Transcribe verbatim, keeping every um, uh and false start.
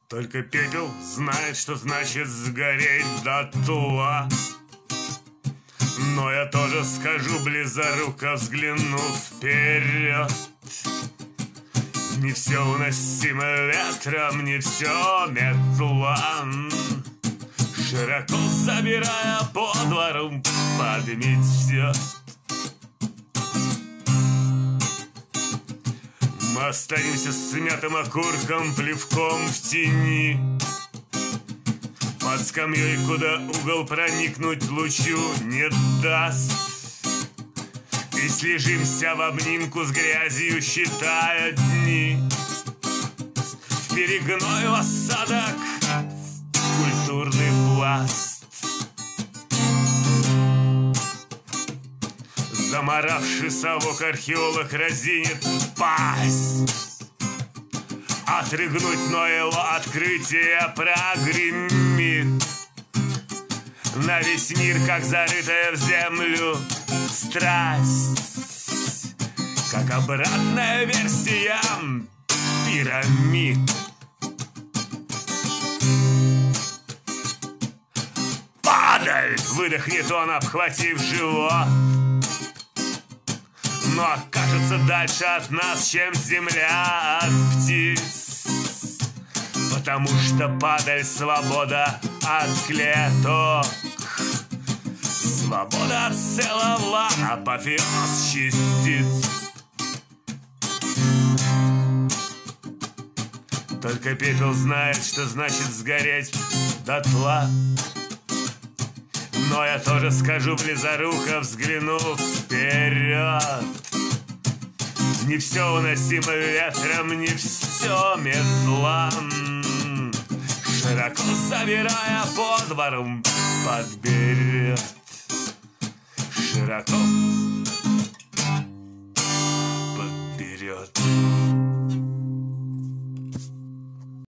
Только пепел знает, что значит сгореть дотла. Но я тоже скажу, близоруко взглянув вперед: не все уносимо ветром, не все метла. Широко забирая по двору, подметет. Мы останемся с смятым окурком, плевком в тени, под скамьей, куда угол проникнуть лучу не даст. И слежимся в обнимку с грязью, считая дни. В перегной в осадок, в культурный пласт. Заморавший совок археолог разинет пасть. Отрыгнуть, но его открытие прогремит на весь мир, как зарытая в землю страсть, как обратная версия пирамид. Падаль! Выдохнет он, обхватив живот. Но окажется дальше от нас, чем земля от птиц. Потому что падаль — свобода от клеток, свобода от целого апофеоз частиц. Только пепел знает, что значит сгореть дотла. Но я тоже скажу, близоруко взглянув вперед: не все уносимо ветром, не все метла. Широко забирая по двору, подберет. Широко